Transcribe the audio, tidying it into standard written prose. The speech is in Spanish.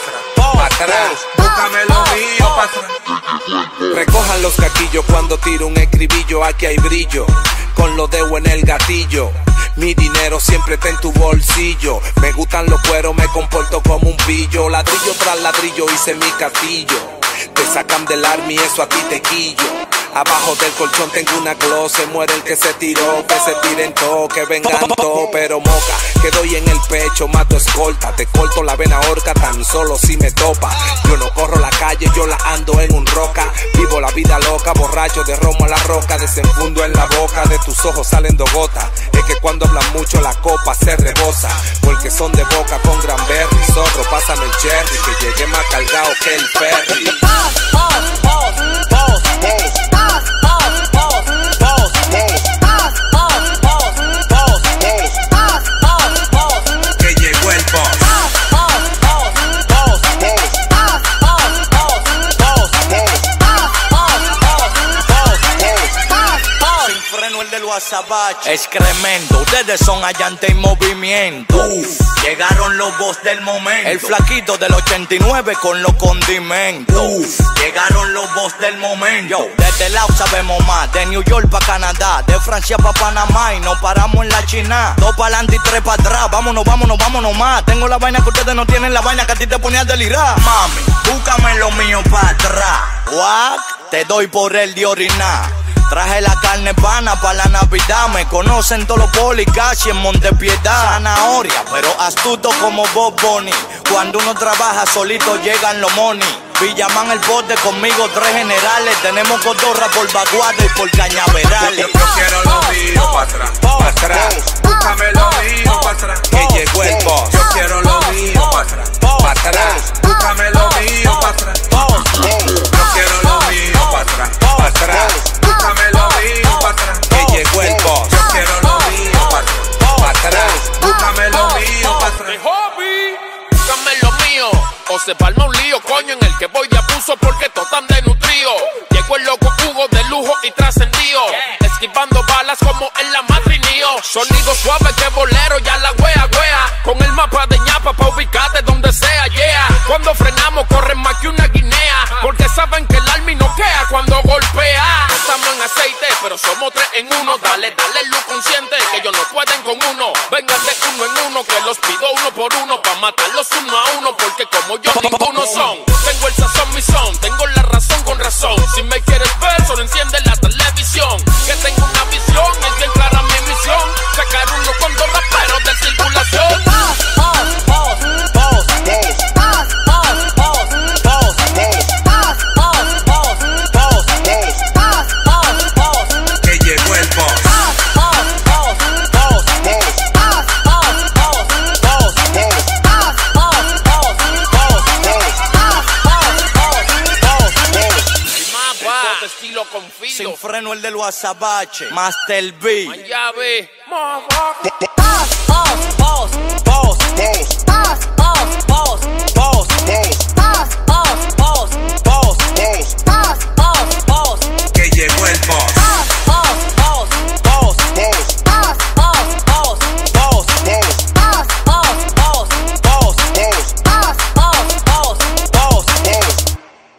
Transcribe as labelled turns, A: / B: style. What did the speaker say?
A: pa' atrás, búscame lo mío, pa' atrás. Recojan los caquillos cuando tiro un escribillo, aquí hay brillo, con los dedos en el gatillo. Mi dinero siempre está en tu bolsillo. Me gustan los cueros, me comporto como un pillo. Ladrillo tras ladrillo hice mi castillo. Te sacan del army, eso a ti te quillo. Abajo del colchón tengo una glow. Se muere el que se tiró, que se tiren todo, que vengan todo. Pero moca, que doy en el pecho, mato escolta. Te corto la vena horca tan solo si me topa. Yo no corro la calle, yo la ando en un roca. Vivo la vida loca, borracho de romo a la roca. Desenfundo en la boca, de tus ojos salen dos gotas. Es que cuando hablan mucho la copa se rebosa. Porque son de boca con Granberry. Zorro, pásame el cherry, que llegué más cargado que el ferry. Que llegó el boss.
B: Sin freno el del Guasabache. Excremento, ustedes son allante en movimiento. Llegaron los boss del momento. El flaquito del 89 con los condimentos. Llegaron los boss del momento. De este lado sabemos más. De New York pa' Canadá, de Francia pa' Panamá. Y nos paramos en la China. Dos para adelante y tres para atrás. Vámonos, vámonos, vámonos más. Tengo la vaina que ustedes no tienen, la vaina que a ti te ponía a delirar. Mami, búscame lo mío para atrás. What? Te doy por el de orinar. Traje la carne pana pa' la Navidad. Me conocen todos los polis casi en Montepiedad. Zanahoria, pero astuto como Bob Bunny. Cuando uno trabaja solito llegan los money. Villaman el bote conmigo, tres generales. Tenemos cotorra por Baguado y por Cañaverales.
A: Yo quiero lo mío pa' atrás, pa' atrás. Búscame lo mío pa' atrás. Que llegó el boss. Yo quiero lo mío pa' atrás, pa' atrás. Búscame lo mío pa' atrás. Yo quiero lo mío pa' atrás, pa' atrás. Búscame lo mío pa' atrás. Que llegó el boss. Yo quiero lo mío pa' atrás, pa' atrás. Búscame lo mío pa' atrás.
C: Hobby, búscame lo mío. O se palma un lío, coño, en el que voy de abuso porque todos están desnutridos. Llegó el loco Hugo de lujo y trascendido, esquivando balas como en la Madrinío. Sonido suave que bolero, ya la wea. Con el mapa de ñapa pa' ubicarte donde sea, yeah. Cuando frenamos corren más que una guinea, porque saben que el army no queda cuando golpea. No estamos en aceite, pero somos tres en uno. Dale luz consciente, que ellos no pueden con uno. Vengan de uno en uno, que los pido uno por uno, pa' matarlos uno a uno, porque como yo ninguno son. Tengo el sazón, mi son, tengo la razón con razón. Si me quieres ver, solo enciende la televisión. Que tengo una visión, es bien clara mi misión. Sacar uno con dos raperos de circulación.
A: Que llegó el boss.
C: Estilo con filo.
B: Sin freno el del Guasabache. Master B.
C: Llave.